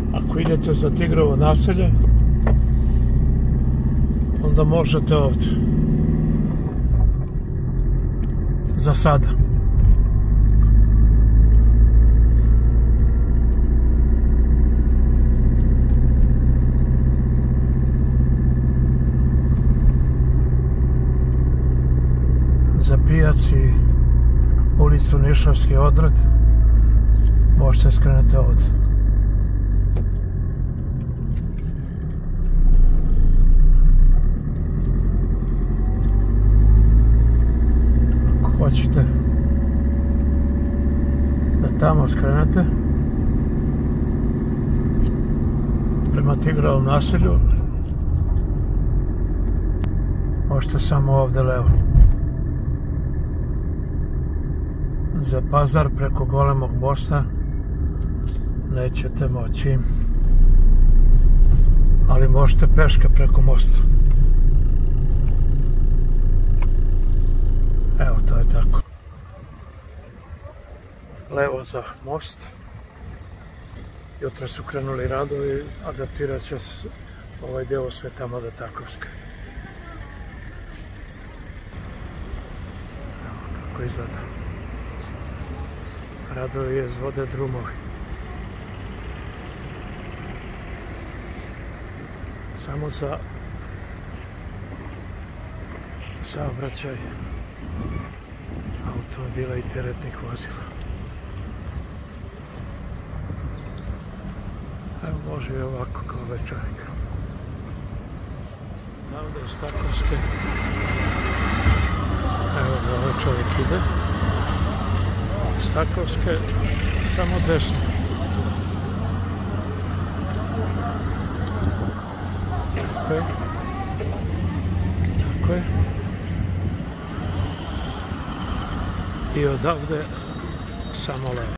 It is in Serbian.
Ako idete za Tigrovo naselje, onda možete ovdje. Za sada. Za pijac i ulicu Nišavski odred možete skrenuti ovdje. Ako hoćete da tamo skrenete prema Tigrovom naselju, možete samo ovdje levo. Za Pazar preko Golemog mosta nećete moći, ali možete peške preko mosta. Evo, to je tako. Levo za most. Jutra su krenuli radovi, adaptirat će se ovaj deo Sveta Mladetakovske. Evo kako izgleda. Radovi izvode drumovi. Samo za saobraćaj automobila i teretnih vozila. Evo, može i ovako kao ovaj čovjek. Ovdje iz Takovske. Evo da ovaj čovjek ide. Iz Takovske samo desno. Tako je. Tako je. I odavde samo levo.